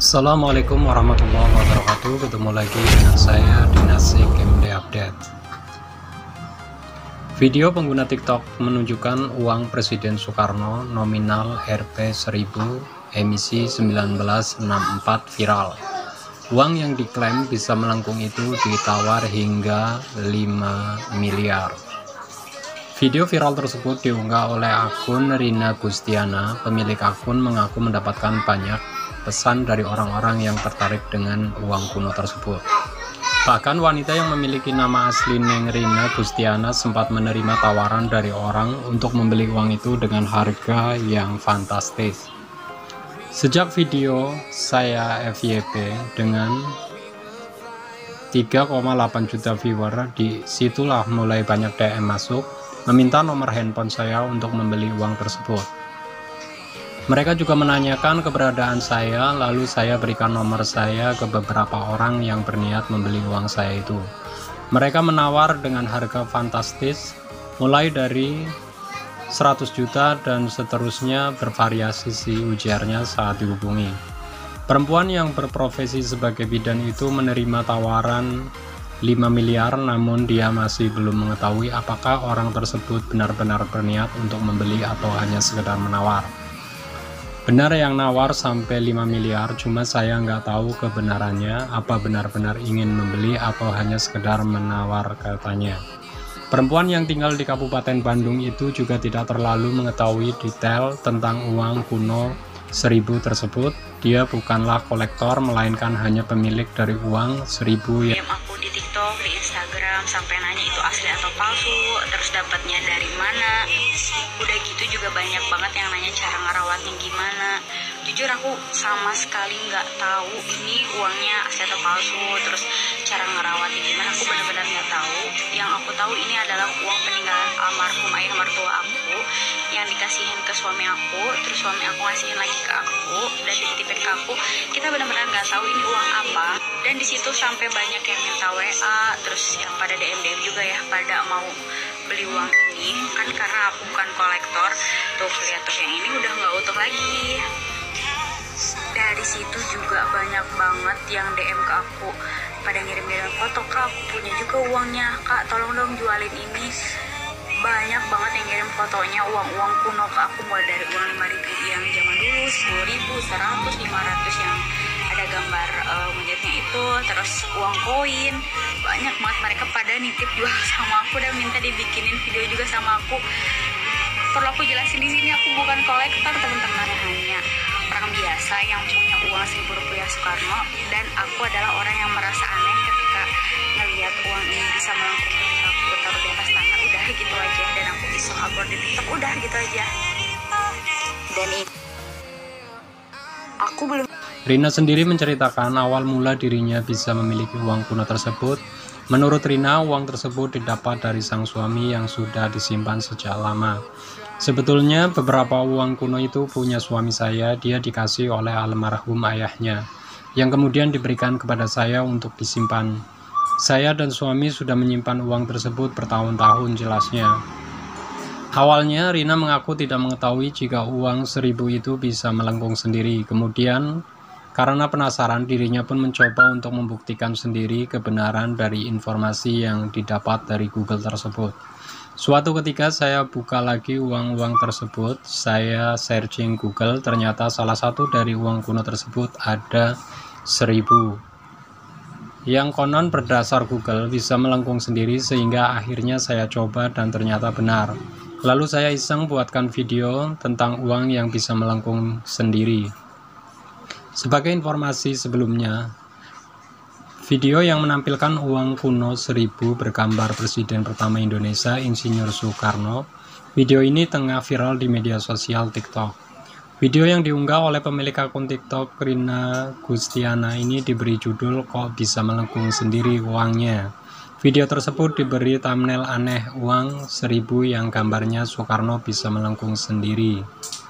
Assalamualaikum warahmatullahi wabarakatuh. Ketemu lagi dengan saya di Nasik MD Update. Video pengguna TikTok menunjukkan uang Presiden Soekarno nominal Rp1000 emisi 1964 viral. Uang yang diklaim bisa melengkung itu ditawar hingga 5 miliar. Video viral tersebut diunggah oleh akun Rina Gustiana. Pemilik akun mengaku mendapatkan banyak pesan dari orang-orang yang tertarik dengan uang kuno tersebut. Bahkan wanita yang memiliki nama asli Neng Rina Gustiana sempat menerima tawaran dari orang untuk membeli uang itu dengan harga yang fantastis. Sejak video saya FYP dengan 3,8 juta viewer, disitulah mulai banyak DM masuk meminta nomor handphone saya untuk membeli uang tersebut. Mereka juga menanyakan keberadaan saya, lalu saya berikan nomor saya ke beberapa orang yang berniat membeli uang saya itu. Mereka menawar dengan harga fantastis, mulai dari 100 juta dan seterusnya, bervariasi si ujarnya saat dihubungi. Perempuan yang berprofesi sebagai bidan itu menerima tawaran 5 miliar, namun dia masih belum mengetahui apakah orang tersebut benar-benar berniat untuk membeli atau hanya sekedar menawar. Benar yang nawar sampai 5 miliar, cuma saya nggak tahu kebenarannya, apa benar-benar ingin membeli atau hanya sekedar menawar, katanya. Perempuan yang tinggal di Kabupaten Bandung itu juga tidak terlalu mengetahui detail tentang uang kuno 1000 tersebut. Dia bukanlah kolektor, melainkan hanya pemilik dari uang 1000 yang aku di TikTok, di Instagram, sampai nanya itu asli atau palsu, terus dapatnya dari mana. Udah gitu juga banyak banget yang nanya cara ngerawatnya gimana. Jujur aku sama sekali nggak tahu ini uangnya asli atau palsu, terus cara ngerawatnya gimana, aku benar-benar nggak tahu. Yang aku tahu ini adalah uang peninggalan almarhum ayah mertua aku yang dikasihin ke suami aku, terus suami aku ngasihin lagi ke aku dan dititipin ke aku. Kita benar-benar nggak tahu ini uang apa, dan disitu sampai banyak yang minta WA, terus yang pada DM juga ya, pada mau beli uang ini kan, karena aku bukan kolektor. Tuh lihat tuh, yang ini udah nggak utuh lagi. Dari situ juga banyak banget yang DM ke aku, pada ngirim-ngirim foto, Kak aku punya juga uangnya, Kak tolong dong jualin ini. Banyak banget yang ngirim fotonya uang-uang kuno ke aku, mulai dari uang 5.000 yang zaman dulu, 10.000, 100, 500 yang ada gambar monyetnya itu, terus uang koin. Banyak banget mereka pada nitip jual sama aku dan minta dibikinin video juga sama aku. Perlu aku jelasin di sini, aku bukan kolektor teman-teman, hanya orang biasa yang punya uang 1000 rupiah Soekarno, dan aku adalah orang yang merasa aneh ketika ngelihat uang ini bisa melengkung ketika aku taruh di atas tangan. Udah gitu aja, dan aku bisa upload di TikTok, udah gitu aja. Dan itu aku belum. Rina sendiri menceritakan awal mula dirinya bisa memiliki uang kuno tersebut. Menurut Rina, uang tersebut didapat dari sang suami yang sudah disimpan sejak lama. Sebetulnya beberapa uang kuno itu punya suami saya, dia dikasih oleh almarhum ayahnya, yang kemudian diberikan kepada saya untuk disimpan. Saya dan suami sudah menyimpan uang tersebut bertahun-tahun, jelasnya. Awalnya Rina mengaku tidak mengetahui jika uang 1000 itu bisa melengkung sendiri. Kemudian karena penasaran, dirinya pun mencoba untuk membuktikan sendiri kebenaran dari informasi yang didapat dari Google tersebut. Suatu ketika saya buka lagi uang-uang tersebut, saya searching Google, ternyata salah satu dari uang kuno tersebut ada 1000. Yang konon berdasar Google bisa melengkung sendiri, sehingga akhirnya saya coba dan ternyata benar. Lalu saya iseng buatkan video tentang uang yang bisa melengkung sendiri. Sebagai informasi sebelumnya, video yang menampilkan uang kuno 1000 bergambar Presiden pertama Indonesia, Insinyur Soekarno. Video ini tengah viral di media sosial TikTok. Video yang diunggah oleh pemilik akun TikTok Rina Gustiana ini diberi judul "Kok Bisa Melengkung Sendiri Uangnya". Video tersebut diberi thumbnail aneh, uang 1000 yang gambarnya Soekarno bisa melengkung sendiri.